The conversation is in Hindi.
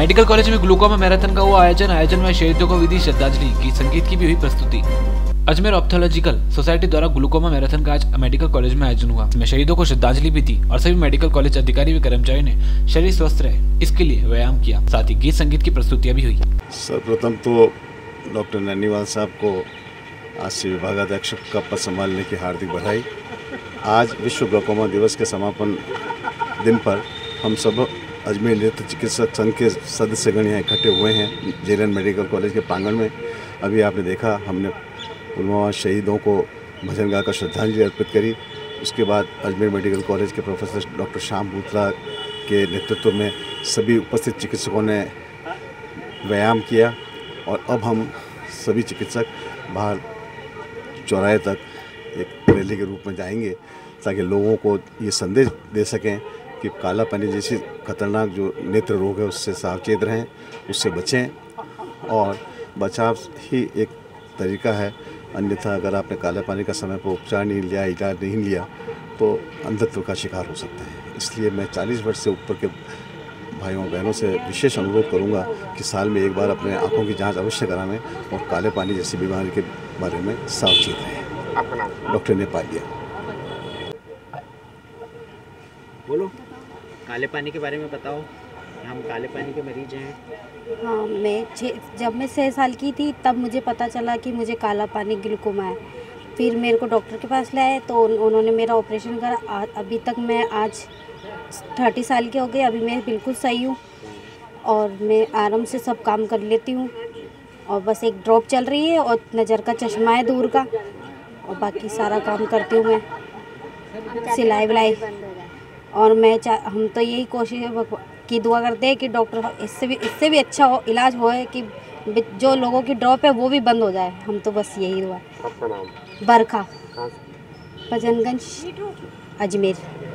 मेडिकल कॉलेज में ग्लूकोमा मैराथन का हुआ आयोजन में शहीदों को विधि श्रद्धांजलि की संगीत की भी हुई प्रस्तुति। अजमेर ऑप्थोलॉजिकल सोसाइटी द्वारा ग्लूकोमा मैराथन का आज मेडिकल कॉलेज में आयोजन हुआ। इसमें शहीदों को श्रद्धांजलि भी दी और सभी मेडिकल कॉलेज अधिकारी व कर्मचारियों ने शरीर स्वस्थ रहे इसके लिए व्यायाम किया, साथ ही गीत संगीत की प्रस्तुतियां भी हुई। सर्वप्रथम तो डॉक्टर नन्नीवाल साहब को आज से विभागाध्यक्ष का पद संभालने की हार्दिक बधाई। आज विश्व ग्लूकोमा दिवस के समापन दिन पर हम सब अजमेर नेत्र चिकित्सक संघ के सदस्यगण यहाँ इकट्ठे हुए हैं जेएलएन मेडिकल कॉलेज के प्रांगण में। अभी आपने देखा हमने पुलवामा शहीदों को भजन गाकर श्रद्धांजलि अर्पित करी। उसके बाद अजमेर मेडिकल कॉलेज के प्रोफेसर डॉक्टर श्याम बूथरा के नेतृत्व में सभी उपस्थित चिकित्सकों ने व्यायाम किया और अब हम सभी चिकित्सक बाहर चौराहे तक एक रैली के रूप में जाएंगे ताकि लोगों को ये संदेश दे सकें कि काला पानी जैसी खतरनाक जो नेत्र रोग है उससे सावचेत रहें, उससे बचें और बचाव ही एक तरीका है। अन्यथा अगर आपने काले पानी का समय पर उपचार नहीं लिया, इलाज नहीं लिया तो अंधत्व का शिकार हो सकते हैं। इसलिए मैं 40 वर्ष से ऊपर के भाइयों बहनों से विशेष अनुरोध करूंगा कि साल में एक बार अपने आँखों की जांच अवश्य करावें और काले पानी जैसी बीमारी के बारे में सावचेत रहें। आपका नाम? डॉक्टर नेपालिया। बोलो, काले पानी के बारे में बताओ। हम काले पानी के मरीज हैं। हाँ, जब मैं 6 साल की थी तब मुझे पता चला कि मुझे काला पानी ग्लूकोमा है। फिर मेरे को डॉक्टर के पास लाए तो उन्होंने मेरा ऑपरेशन करा। अभी तक मैं आज 30 साल की हो गई, अभी मैं बिल्कुल सही हूँ और मैं आराम से सब काम कर लेती हूँ और बस एक ड्रॉप चल रही है और नज़र का चश्मा है दूर का और बाकी सारा काम करती हूँ मैं, सिलाई विलाई। और हम तो यही कोशिश की दुआ करते हैं कि डॉक्टर इससे भी अच्छा इलाज हो कि जो लोगों की ड्रॉप है वो भी बंद हो जाए। हम तो बस यही दुआ। आपका नाम? बरखा, भजनगंज, अजमेर।